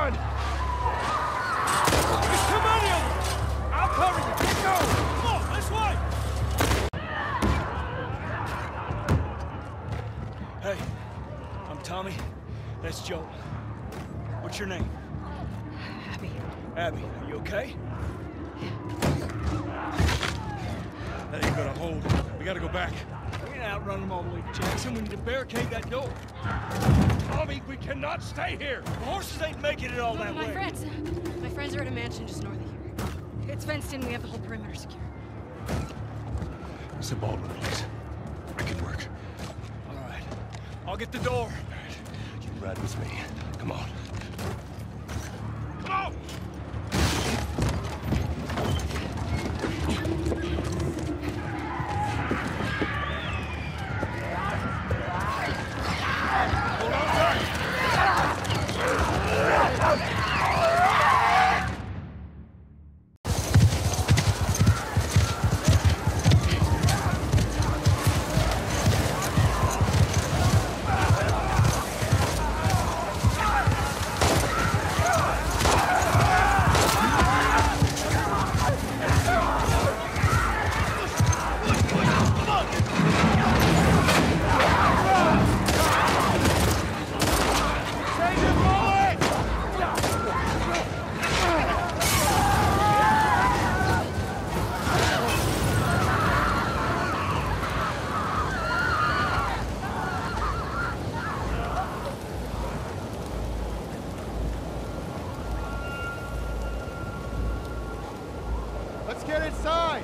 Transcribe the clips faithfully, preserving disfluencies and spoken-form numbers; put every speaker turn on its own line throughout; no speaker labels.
on! There's too many of them! I'll cover you! Let's go! Come on, this way! Hey, I'm Tommy. That's Joel. What's your name?
Abby.
Abby, are you okay? That ain't gonna hold. We gotta go back. We ain't outrun them all the way to Jackson. We need to barricade that door. Tommy, we cannot stay here. The horses ain't making it all
No,
that
my
way.
friends. My friends are at a mansion just north of here. It's fenced in. We have the whole perimeter secure.
It's a Baldwin place. I can work.
All right. I'll get the door.
All right. You can ride with me. Come on.
Come on!
Let's get inside!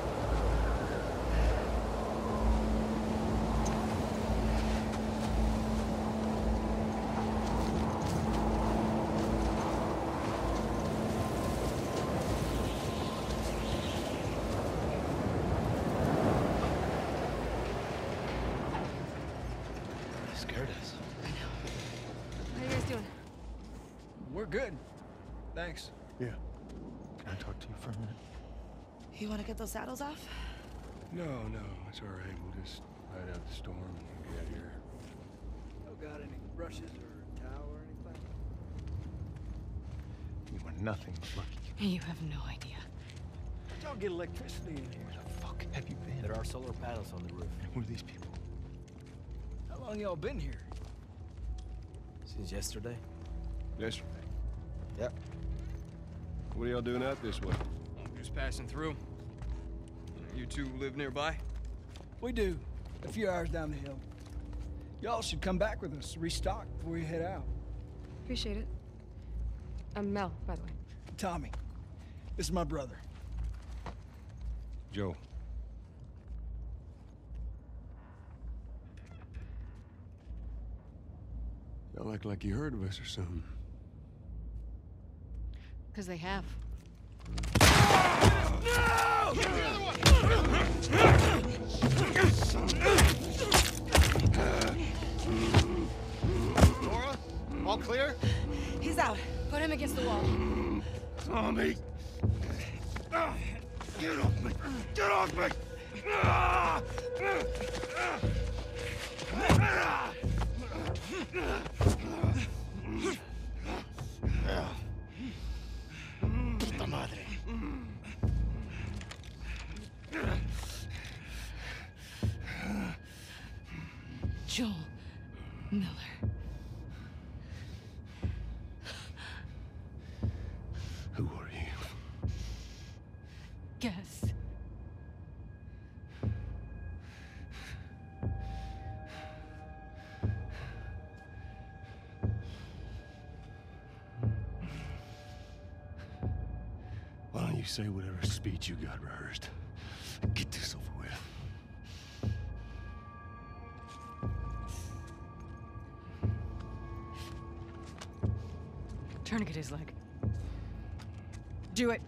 You scared us.
I know. How you guys doing?
We're good. Thanks.
Yeah. Can I talk to you for a minute?
You want to get those saddles off?
No, no, it's all right. We'll just ride out the storm and get out of here.
No got any brushes or towel or anything?
We were nothing but lucky.
You have no idea.
How'd y'all get electricity in here?
Where the fuck have you been?
There are solar panels on the roof.
And who are these people?
How long y'all been here?
Since yesterday?
Yesterday.
Yep.
What are y'all doing out this way?
I'm just passing through. You two live nearby?
We do. A few hours down the hill. Y'all should come back with us, restock before you head out.
Appreciate it. I'm Mel, by the way.
Tommy, this is my brother.
Joe. Y'all act like you heard of us or something.
Because they have.
Nora? All clear?
He's out. Put him against the wall.
Tommy! Get off me! Get off me! Puta madre.
Joel Miller.
Who are you?
Guess.
Why don't you say whatever speech you got rehearsed? Get this over with.
Tourniquet his leg. Do it.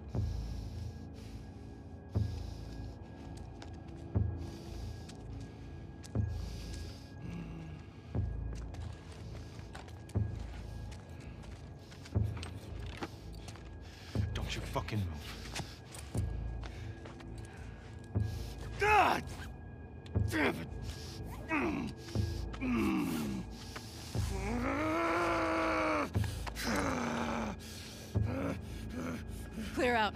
Don't you fucking move.
God! Damn it! Mm. Mm.
clear out.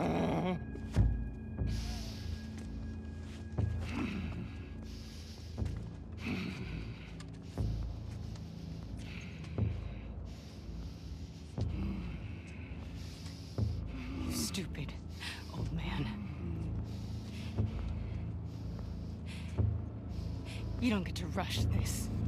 You stupid old man. You don't get to rush this.